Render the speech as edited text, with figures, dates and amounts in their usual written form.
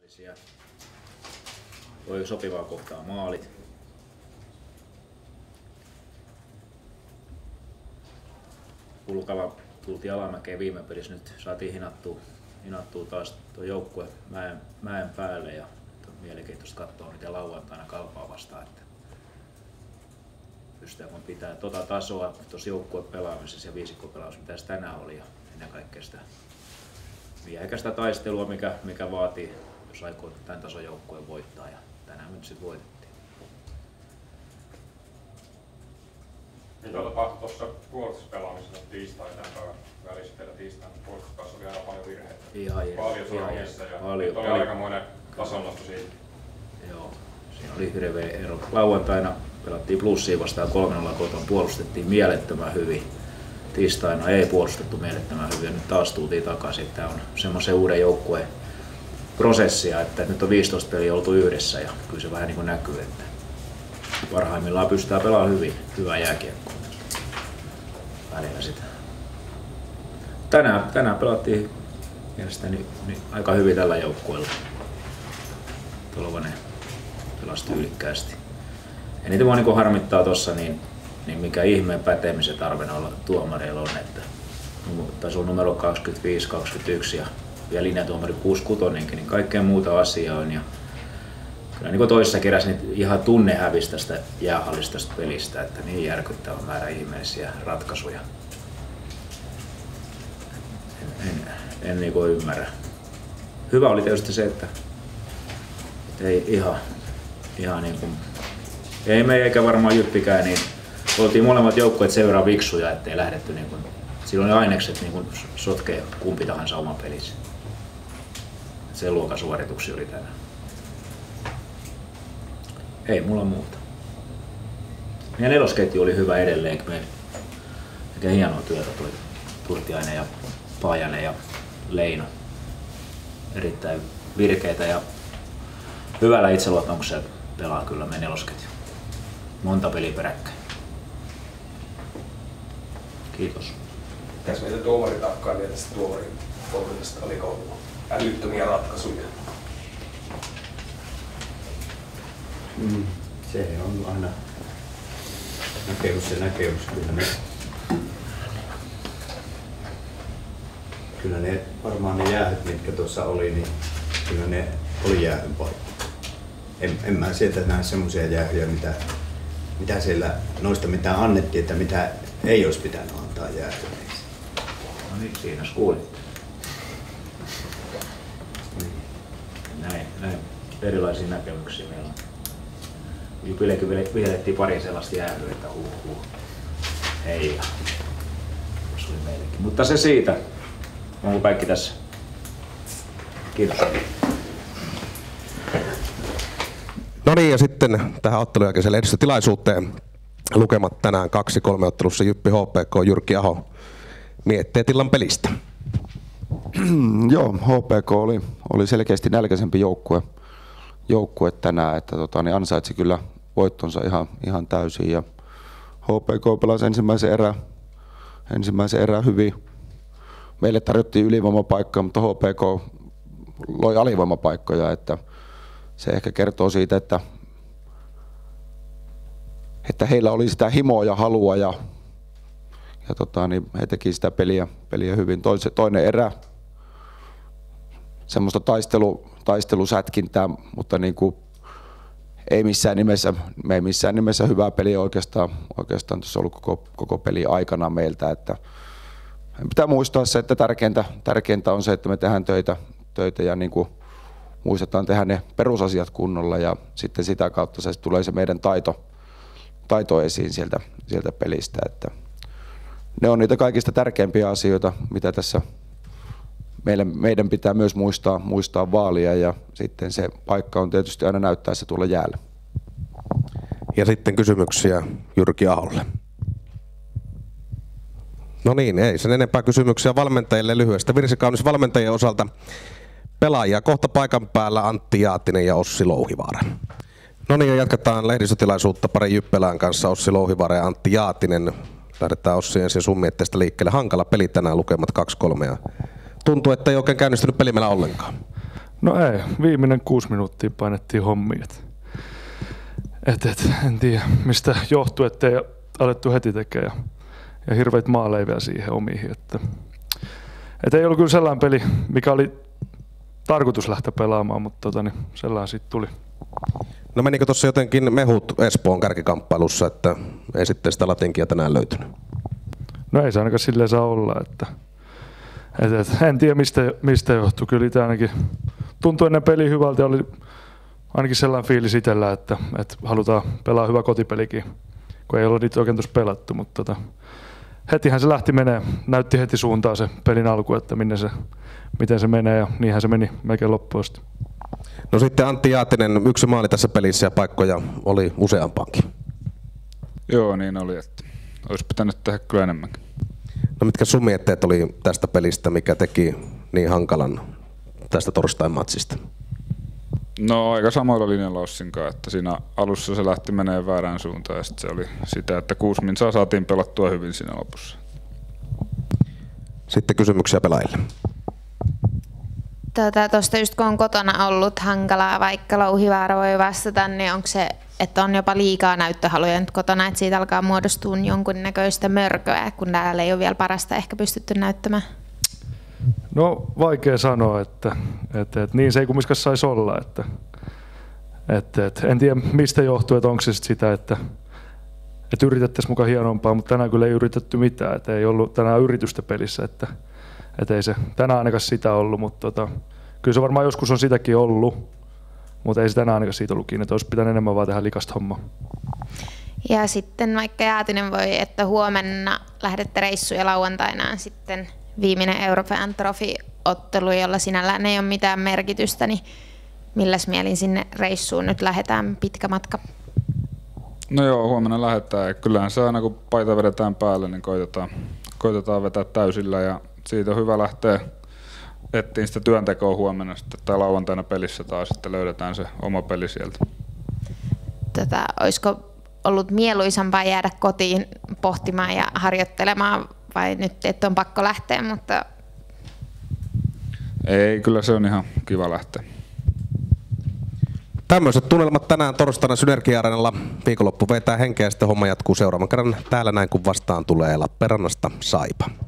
Oli sopivaa kohtaa maalit. Pulkalla tultiin alamäkeen viime pelissä, nyt saatiin hinattua taas tuo joukkue mäen päälle ja on mielenkiintoista katsoa miten lauantaina Kalpaa vastaan. Että pystytään kun pitää tota tasoa tuossa joukkuepelaamisessa ja viisikkopelaamisessa mitä se tänään oli ja ennen kaikkea sitä miehekästä taistelua mikä vaatii, jos aikoo tämän tason joukkueen voittaa ja tänään me nyt sitten voitettiin. Mitä tapahtui tuossa puolustuspelaamisessa tiistaina tämän päivän välissä? Teillä tiistaina puolustuspäässä oli aina paljon virheitä. Paljon sanomissa ja nyt oli aikamoinen tasonnosto siitä. Joo, siinä oli hirveä ero. Lauantaina pelattiin Plussiin vastaan 3-0 kotona, puolustettiin mielettömän hyvin. Tiistaina ei puolustettu mielettömän hyvin ja nyt taas tultiin takaisin. Tämä on semmoisen uuden joukkueen prosessia, että nyt on 15 peliä oltu yhdessä ja kyllä se vähän niin kuin näkyy, että parhaimmillaan pystytään pelaamaan hyvää jääkiekkoa välillä sitä. Tänään pelattiin mielestäni aika hyvin tällä joukkueella. Tolvanen pelasi tyylikkäästi. Eniten mua niin harmittaa tuossa, niin mikä ihmeen pätemisen tarve noilla tuomareilla on, että taisi olla numero 25, 21 ja vielä linjatuomari 66, niin kaikkea muuta asiaa on. Ja kyllä niin toisessa kerässä niin ihan tunne hävisi tästä jäähallista tästä pelistä, että niin järkyttävä määrä ihmeellisiä ratkaisuja. En niin ymmärrä. Hyvä oli tietysti se, että ei ihan niin kuin, ei me eikä varmaan Jyppikään, niin oltiin molemmat joukkueet sen verran viksuja, ettei lähdetty niin kuin, silloin ne ainekset niin kuin sotkee kumpi tahansa oman pelissä. Sen luokan suorituksia oli tänään. Ei mulla muuta. Meidän nelosketju oli hyvä edelleen. Me tekee hienoa työtä toi Turtiainen ja Paajanen ja Leino. Erittäin virkeitä ja hyvällä itseluottamuksella pelaa kyllä meidän nelosketju. Monta peliä peräkkäin. Kiitos. Mitäs meitä tuomari tarkkaili tästä tuomarin toiminnasta? Oliko älyttömiä ratkaisuja? Se on aina näkemys ja näkemys. Kyllä ne varmaan ne jäähyt, mitkä tuossa oli, niin kyllä ne oli jäähyn paikka. En mä sieltä näe semmoisia jäähyjä, mitä siellä noista mitä annettiin, että mitä ei olisi pitänyt antaa jäähyä. No niin, siinä kuulitte. Näin erilaisia näkemyksiä meillä on. Jypillekin vihellettiin pari sellaista jäähyä, että hei ja se oli meillekin. Mutta se siitä. Onko kaikki tässä? Kiitos. No niin, ja sitten tähän ottelun jälkeiseen lehdistötilaisuuteen. Lukemat tänään 2-3 ottelussa Jyppi HPK, Jyrki Aho. Mietteet illan pelistä. Joo, HPK oli selkeästi nälkäisempi joukkue tänään, että niin ansaitsi kyllä voittonsa ihan täysin. Ja HPK pelasi ensimmäisen erän hyvin. Meille tarjottiin ylivoimapaikkoja, mutta HPK loi alivoimapaikkoja, että se ehkä kertoo siitä, että heillä oli sitä himoa ja halua ja niin he teki sitä peliä hyvin. Toinen erä, semmoista taistelusätkintää, mutta niin kuin ei missään nimessä hyvää peliä oikeastaan tuossa ollut koko peli aikana meiltä, että pitää muistaa se, että tärkeintä on se, että me tehdään töitä ja niin kuin muistetaan tehdä ne perusasiat kunnolla ja sitten sitä kautta se tulee se meidän taito esiin sieltä pelistä, että ne on niitä kaikista tärkeimpiä asioita, mitä tässä meidän pitää myös muistaa vaalia ja sitten se paikka on tietysti aina näyttää se tuolla jäällä. Ja sitten kysymyksiä Jyrki Aholle. No niin, ei sen enempää kysymyksiä valmentajille lyhyestä. Virsi kaunis valmentajien osalta pelaajia kohta paikan päällä Antti Jaatinen ja Ossi Louhivaara. No niin, ja jatketaan lehdistötilaisuutta pari Jyppelään kanssa, Ossi Louhivaara ja Antti Jaatinen. Lähdetään Ossi ensin sun mietteestä liikkeelle. Hankala peli tänään, lukemat 2-3 ja tuntuu, että ei oikein käynnistynyt peli meillä ollenkaan. No ei, viimeinen 6 minuuttia painettiin hommia. En tiedä mistä johtuu, ettei alettu heti tekemään ja hirveitä maaleja vielä siihen omiin. Et ei ollut kyllä sellainen peli, mikä oli tarkoitus lähteä pelaamaan, mutta sellainen siitä tuli. No menikö tuossa jotenkin mehut Espoon kärkikamppailussa, että ei sitten sitä latinkia tänään löytynyt? No ei se ainakaan silleen saa olla, että en tiedä mistä johtuu. Kyllä tämä ainakin tuntui ennen peliä hyvältä ja oli ainakin sellainen fiilis itsellä, että halutaan pelaa hyvä kotipelikin, kun ei ole niitä oikein tuossa pelattu, mutta hetihän se lähti menee. Näytti heti suuntaan se pelin alku, että miten se menee ja niinhän se meni melkein loppuun asti. No sitten Antti Jaatinen, 1 maali tässä pelissä ja paikkoja oli useampaankin. Joo, niin oli, että olisi pitänyt tehdä kyllä enemmänkin. No mitkä sun mietteet oli tästä pelistä, mikä teki niin hankalan tästä torstain matsista? No aika samoilla linjalla Ossinkaan, että siinä alussa se lähti menee väärään suuntaan ja sitten se oli sitä, että 6 minsaa saatiin pelattua hyvin siinä lopussa. Sitten kysymyksiä pelaajille. Tuosta just kun on kotona ollut hankalaa, vaikka Louhivaara voi vastata, niin onko se, että on jopa liikaa näyttöhaluja nyt kotona, että siitä alkaa muodostua jonkunnäköistä mörköä, kun täällä ei ole vielä parasta ehkä pystytty näyttämään? No vaikea sanoa, että niin se ei kumminkaan saisi olla. En tiedä mistä johtuu, että onko se sitä, että yritettäisiin mukaan hienompaa, mutta tänään kyllä ei yritetty mitään, että ei ollut tänään yritystä pelissä, että ei se tänään ainakaan sitä ollut, mutta kyllä se varmaan joskus on sitäkin ollut, mutta ei se tänään ainakaan siitä ollut kiinni, että olisi pitänyt enemmän vaan tehdä likasta hommaa. Ja sitten vaikka Jaatinen voi, että huomenna lähdette reissuun ja lauantaina on sitten viimeinen Euroopan Trophy-ottelu, jolla sinällään ei ole mitään merkitystä, niin milläs mielin sinne reissuun nyt lähdetään, pitkä matka? No joo, huomenna lähdetään. Kyllähän se aina kun paita vedetään päälle, niin koitetaan vetää täysillä ja siitä on hyvä lähteä etsiä sitä työntekoa huomenna sitten tai lauantaina pelissä taas, sitten löydetään se oma peli sieltä. Olisiko ollut mieluisampaa jäädä kotiin pohtimaan ja harjoittelemaan vai nyt et on pakko lähteä, mutta... Ei, kyllä se on ihan kiva lähteä. Tämmöiset tunnelmat tänään torstaina Synergia-areenalla. Viikonloppu vetää henkeä ja sitten homma jatkuu seuraavan kerran täällä näin kun vastaan tulee Lappeenrannasta Saipa.